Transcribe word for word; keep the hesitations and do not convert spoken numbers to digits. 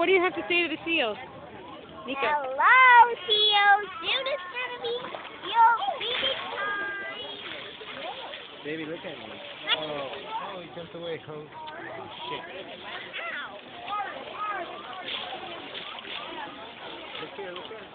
what do you have to say to the seals? Nico. Hello, seals. Soon is gonna be your feeding time. Baby, look at me. Oh, oh, he jumped away. Oh, oh shit. Look here, look here.